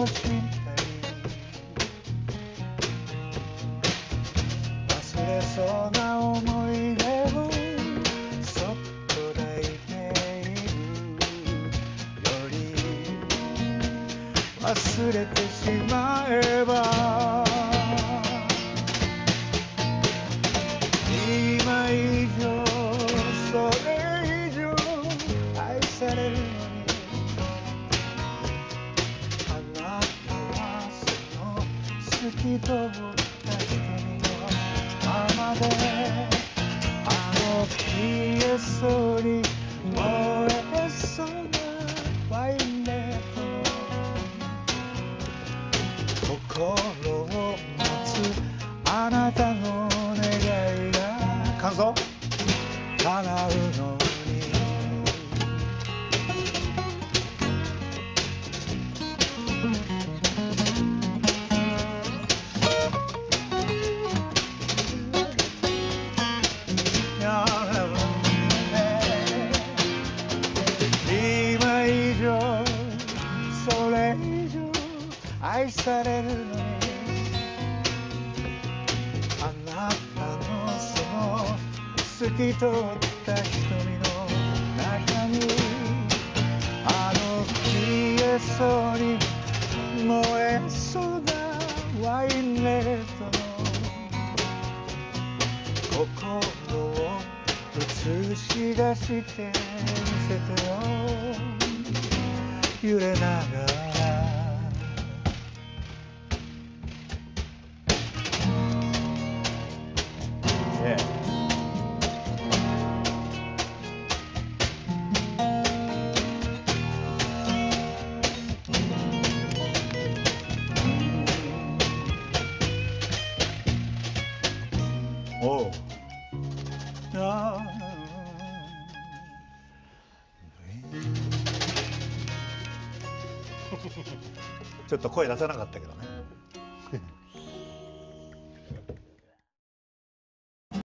楽しんだり忘れそうな思い出をそっと抱いているより忘れてしまえば今以上それ以上愛されるのにあなたはその透き通った瞳のままであの消えそうに燃えそうなワインレッド心を待つあなたの願いが感想叶うのに今以上それ以上愛されるのにあなたのその透き通った瞳の中にあの消えそうに燃えそうなワインレッドの心を映し出してみせてよ揺れながらおうちょっと声出せなかったけどね。